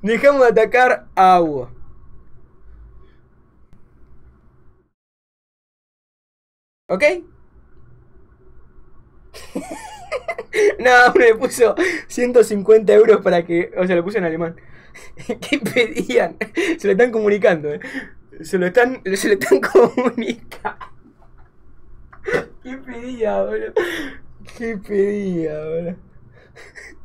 Dejamos de atacar agua. ¿Ok? No, uno le puso 150 euros para que. O sea, lo puso en alemán. ¿Qué pedían? Se lo están comunicando, Se lo están comunicando. ¿Qué pedía, boludo? ¿Qué pedía, boludo?